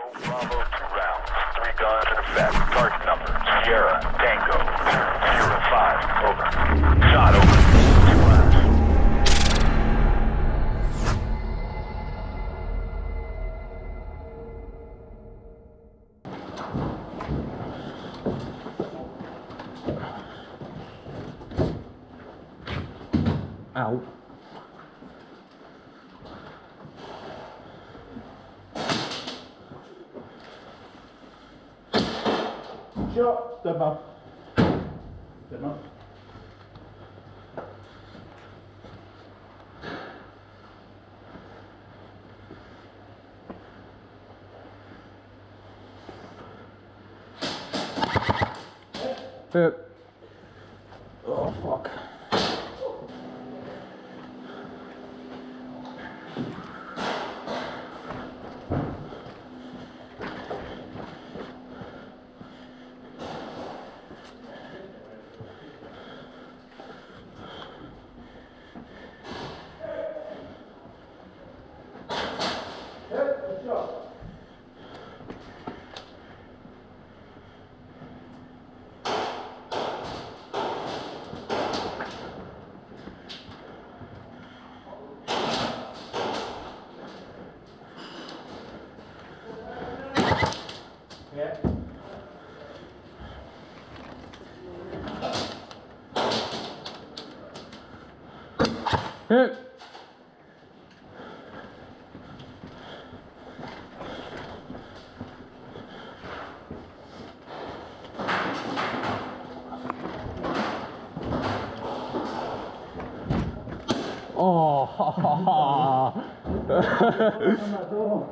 Bravo, 2 rounds. 3 guns in effect. Target number, Sierra, Tango, 205. Over. Shot over. Flash. Ow. Shot. Dead man. Dead man. Hit. Oh fuck. Yeah. Hit. Oh, ha ha ha.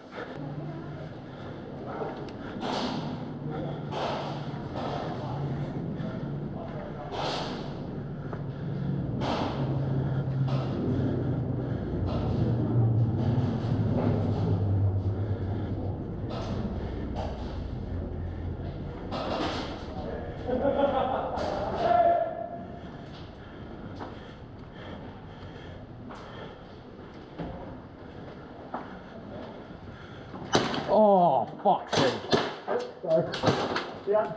Oh, fuck's sake. Sorry. Yeah.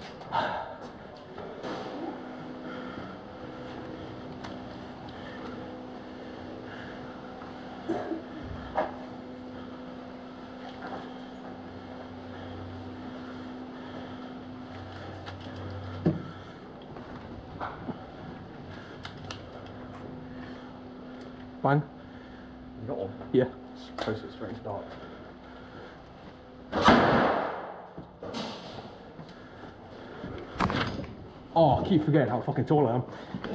Fine. You got one? Yeah. Close it straight start. Oh, I keep forgetting how fucking tall I am.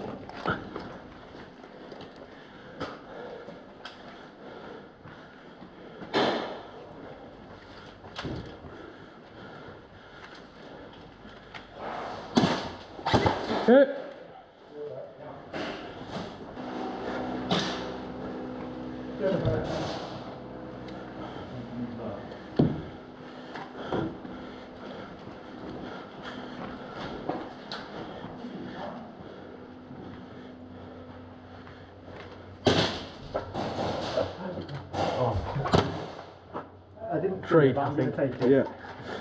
Hit. I didn't trade, I think. take it. Yeah.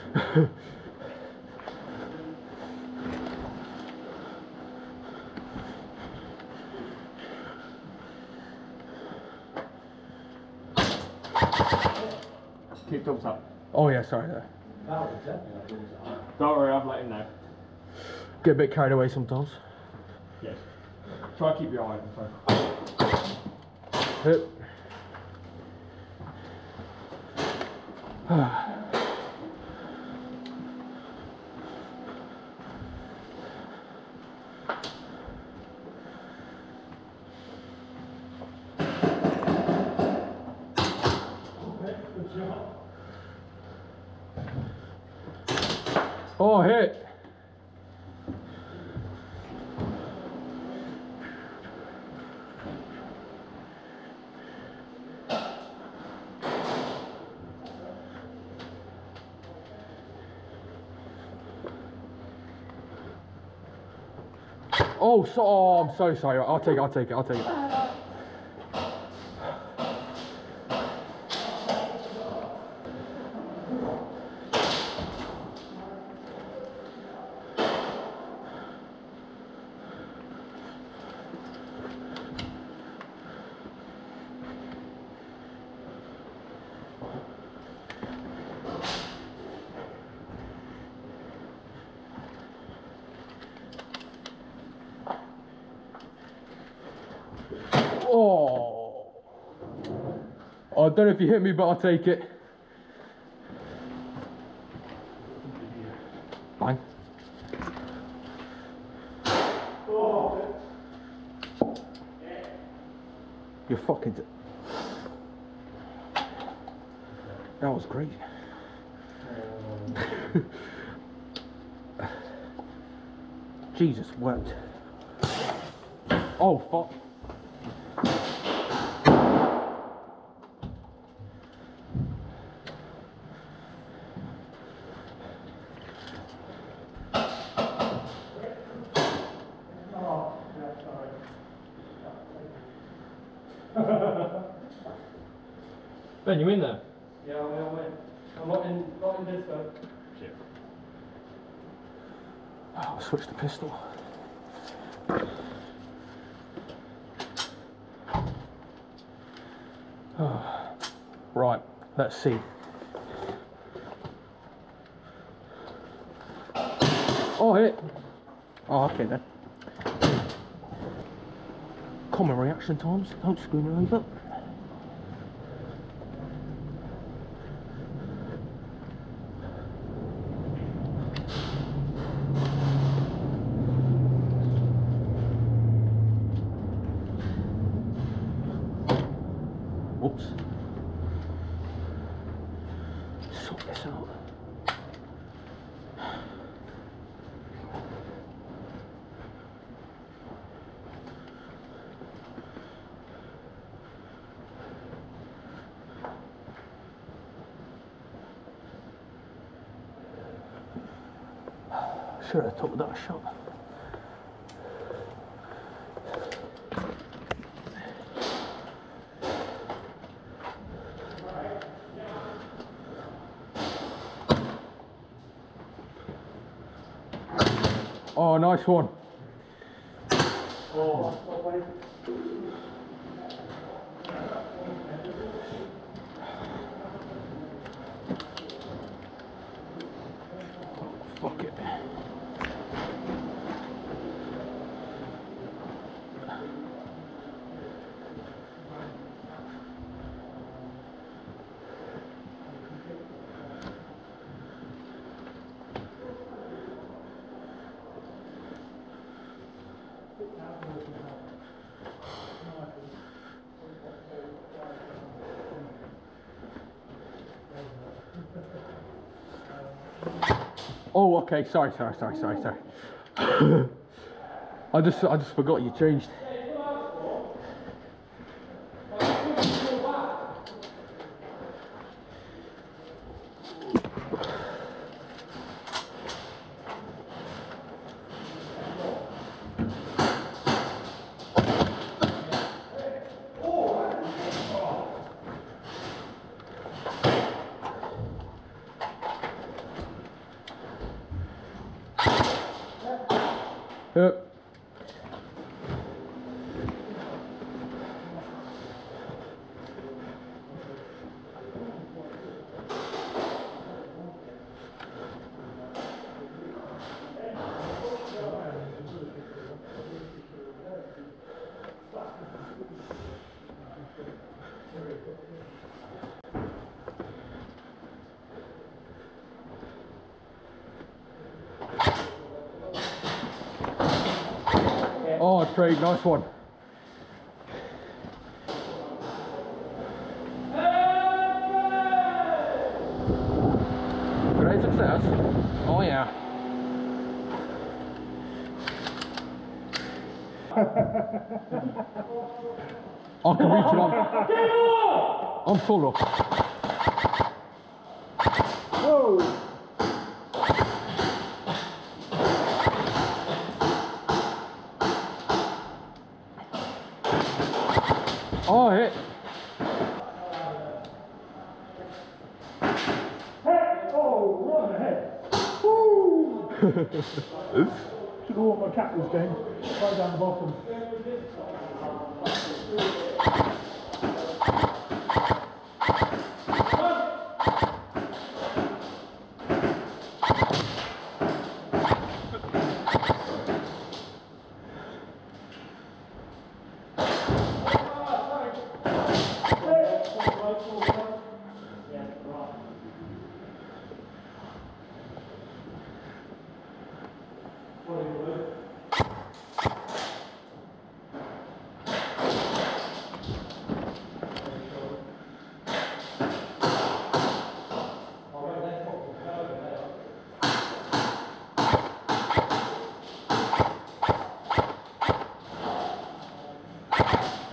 Keep thumbs up. Oh yeah, sorry there. Don't worry, I've let him know. Get a bit carried away sometimes. Yes. Try to keep your eye open. Hit. Oh, hit. Oh, so, oh, I'm so sorry. I'll take it, I'll take it, I'll take it. I don't know if you hit me, but I'll take it. Bang. You're fucking... That was great. Jesus wept. Oh fuck. Ben, you in there? Yeah, I'm in. I'm not in this though. Shit. Oh, I'll switch the pistol. Oh. Right, let's see. Oh, hit. Oh, okay then. Common reaction times, don't screw me over. Whoops. Sort this out. Should have took that shot. Oh, nice one. Oh. Fuck it. Oh, okay. Sorry. I just forgot you changed. Yep. Oh, Craig, nice one. Great success. Oh yeah. I can reach it on. I'm full up. Whoa! Oh, hit. Hey! Oh, right on the head. Woo! Should know what my cat was doing. Right down the bottom.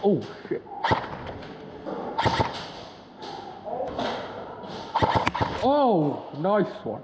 Oh shit. Oh, nice one.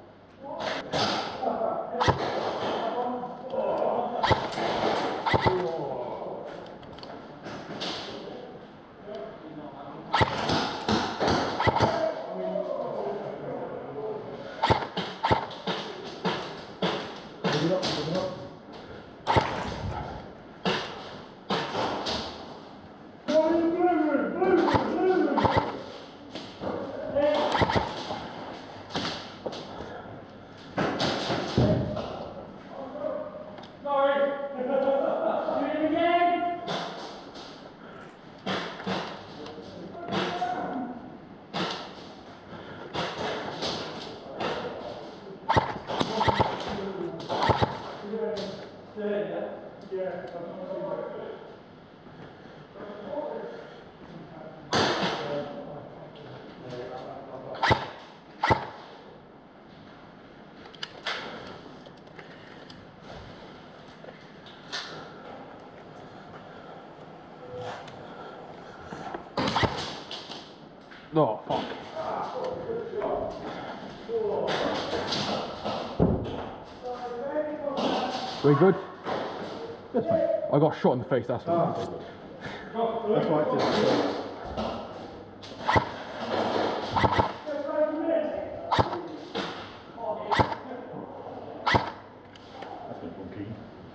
Oh, fuck. We good? That's fine. I got shot in the face, that's what. That's why it's just. That's been funky.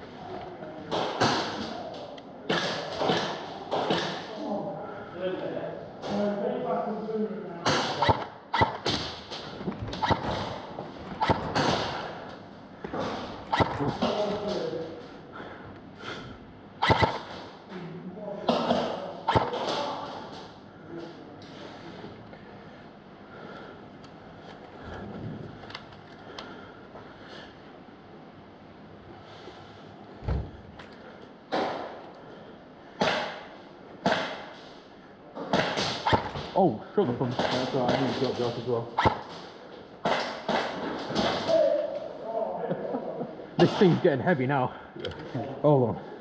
Oh, sugar plums. That's right, I need to drop you off as well. This thing's getting heavy now. Yeah. Hold on.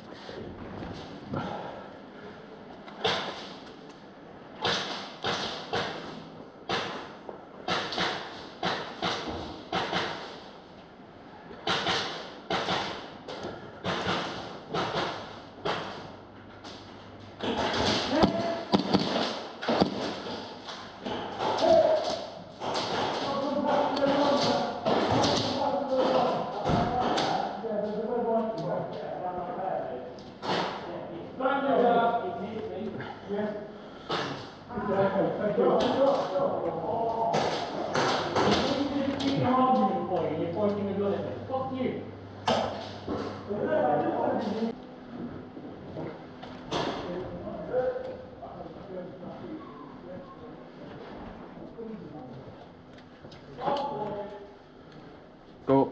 Go.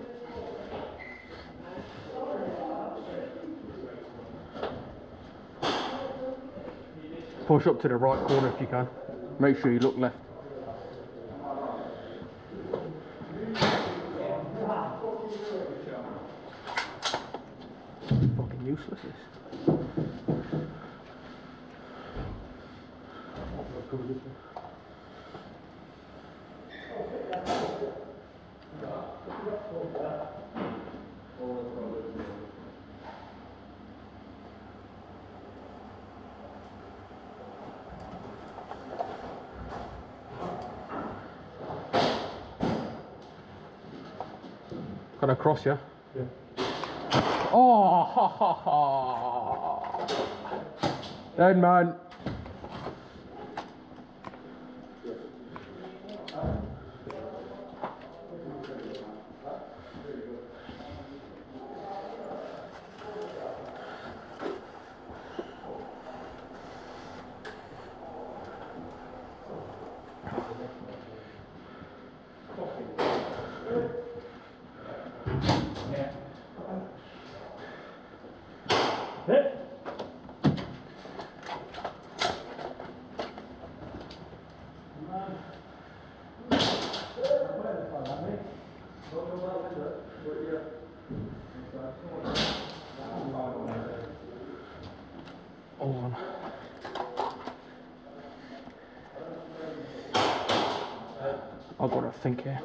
Push up to the right corner if you can. Make sure you look left. Fucking useless this. Can I cross you? Yeah. Oh, ha ha ha. Dead man. Hold on. I've got to think here.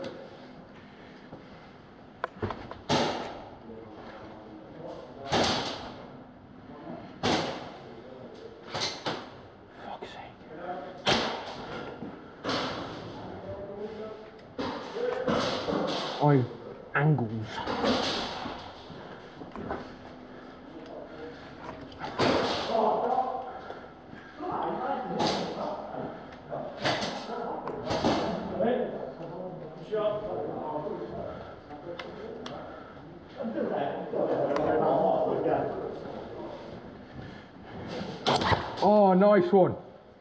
Fuck's sake. Angles. Oh, nice one.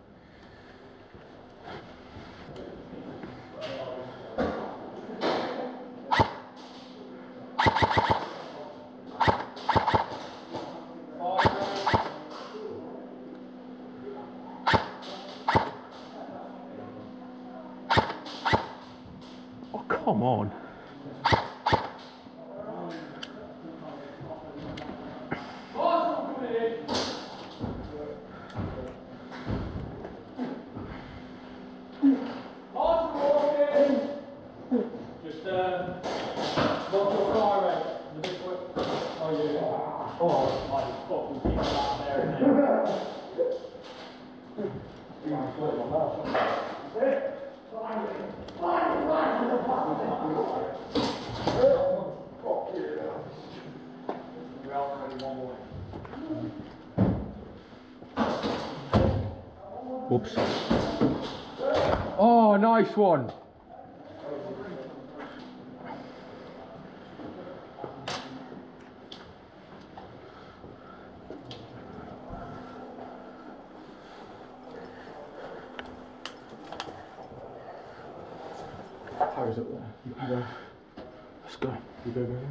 Oh, come on. Whoops. Oh, nice one. How is it there? You can go. Let's go. You go, go.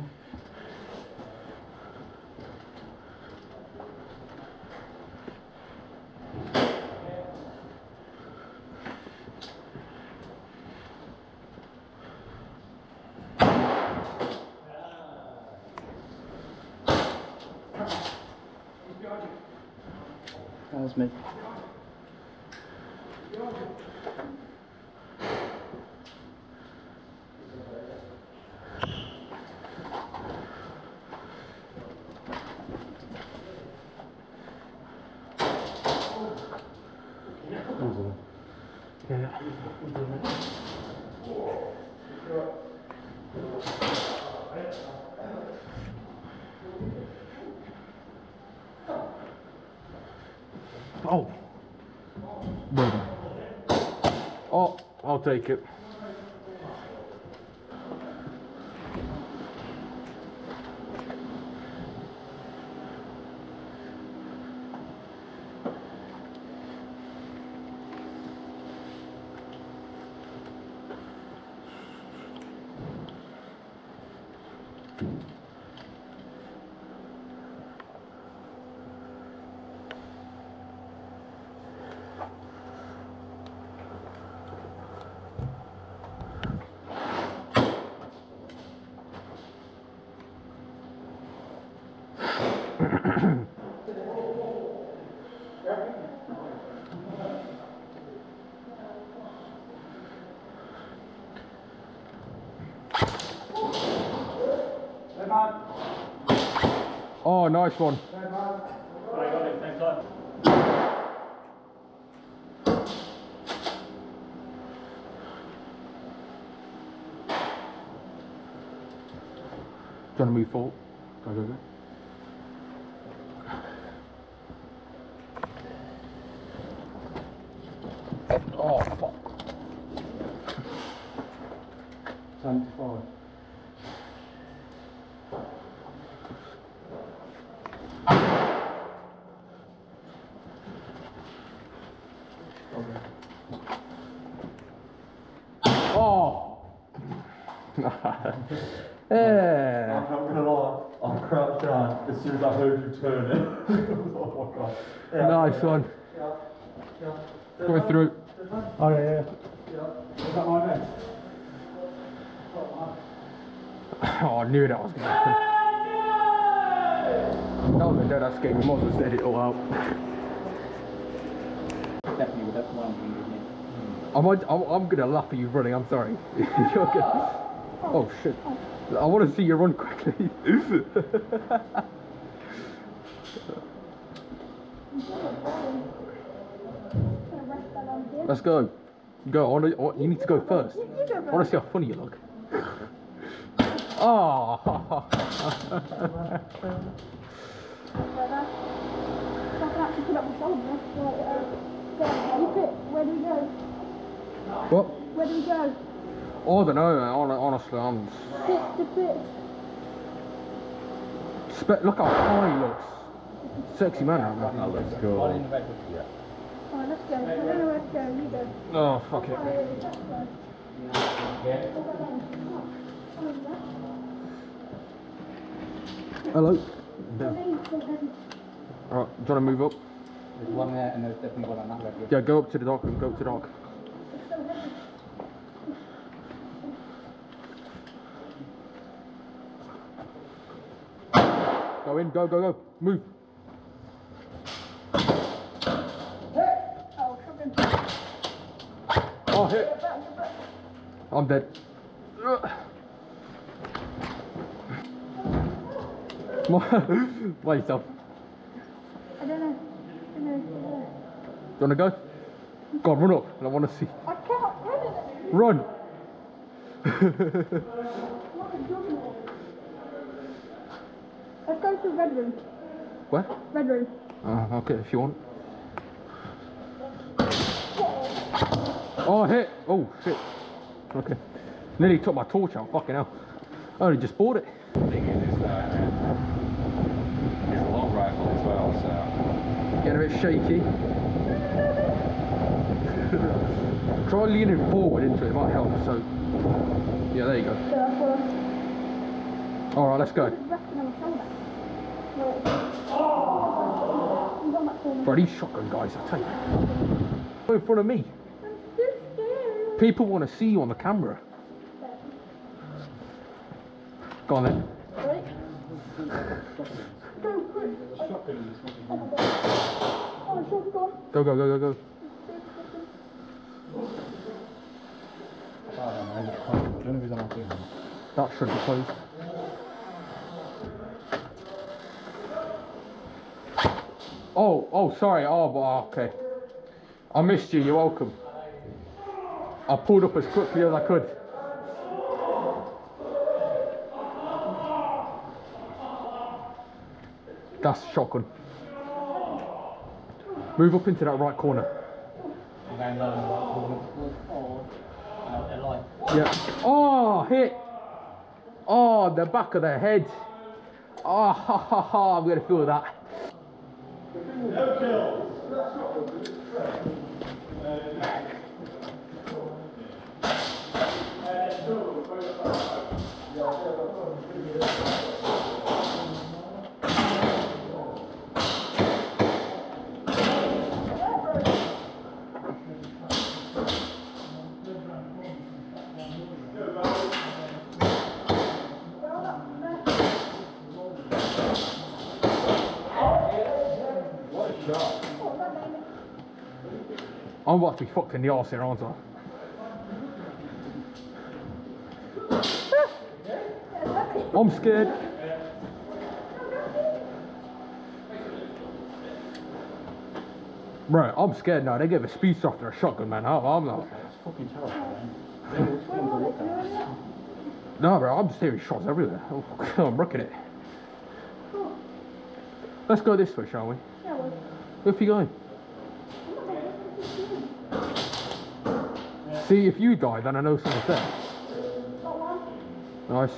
That was me. Yeah. Oh. Well done. Oh, I'll take it. Oh, nice one. Do you want to move forward? Go, go, go. Oh, fuck. 75. Oh! Yeah. I'm not gonna lie, I crouched down as soon as I heard you turn it. Oh my god. Yeah. Nice one. Going through. Oh yeah. Is that my name? Oh, I knew that was going to happen. That was a dead ass game. We might as well set it all out. Definitely with that 100, I'm gonna laugh at you running. I'm sorry. You're gonna... Oh shit! I want to see you run quickly. Let's go. Go. You need to go first. I want to see how funny you look. Oh. Where do we go? What? Where do we go? Oh, I don't know, man. Honestly, I'm... Pit. Look how high he looks. Sexy man, right now. Let's go. Yeah. Alright, let's go. I don't know where to go. You go. Oh, fuck it. Hello. Yeah. Alright, do you want to move up? There's one there and there's definitely one on that red. Yeah, go up to the dock and go up to the dock. Go in, go. Move. Oh, hit. I'm dead. By yourself. I don't know. Do you want to go? Go on, run up. I want to see. I can't run it. Run. Let's go to the red room. Where? Red room. Okay, if you want. Oh, hit. Oh, shit. Okay. Nearly took my torch out. Fucking hell. I only just bought it. The thing is it's a long rifle as well, so... Getting a bit shaky. Try leaning forward into it, might help. So, yeah, there you go. All right, let's go. Bro, these shotgun guys, I tell you, go in front of me. People want to see you on the camera. Go on then. Go. That should be closed. Oh, sorry. Okay. I missed you. You're welcome. I pulled up as quickly as I could. That's shotgun. Move up into that right corner. Yeah. Oh, hit. Oh, the back of the head. Oh, I'm gonna feel that. I'm about to be fucked in the arse here, aren't I? I'm scared. Right, I'm scared now. They give a speed after a shotgun, man. I'm not. That's fucking terrifying. No, bro, I'm just hearing shots everywhere. Oh, I'm wrecking it. Let's go this way, shall we? Where are you going? See, if you die, then I know someone's there. Nice.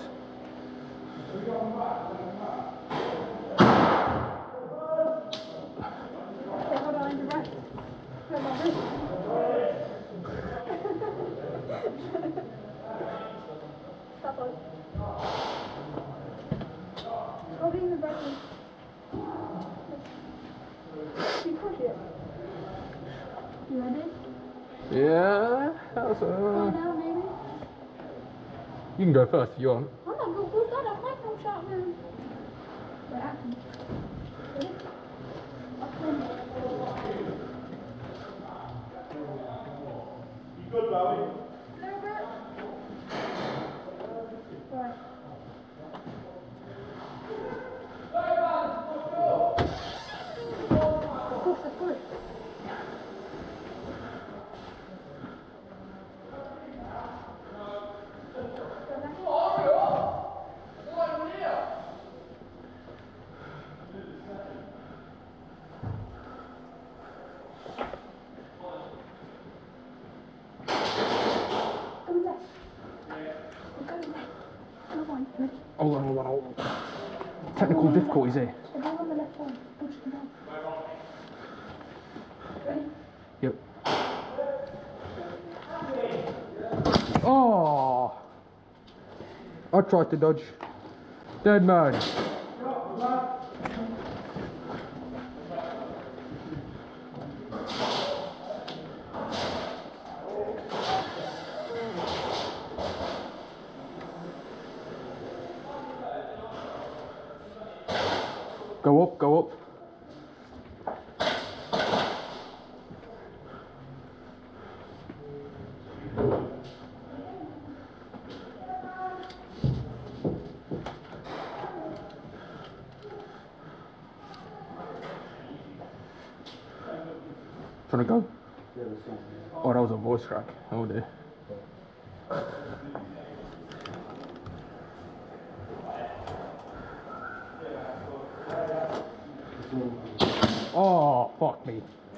I'll be in the bedroom. You push it. You ready? Yeah, that's Go now, maybe. You can go first if you want. I'm not going to go down. I'm not going to shot room. Wait, action. Ready? Action. little bit. Right. Push the push. Go in there. Go in there. Go on, ready? Hold on. Technical difficulties here. The ball on the left side. Push the ball. Ready? Yep. Oh! I tried to dodge. Dead man. Go up, go up. Trying to go? Oh, that was a voice crack. Oh dear. Oh, fuck me.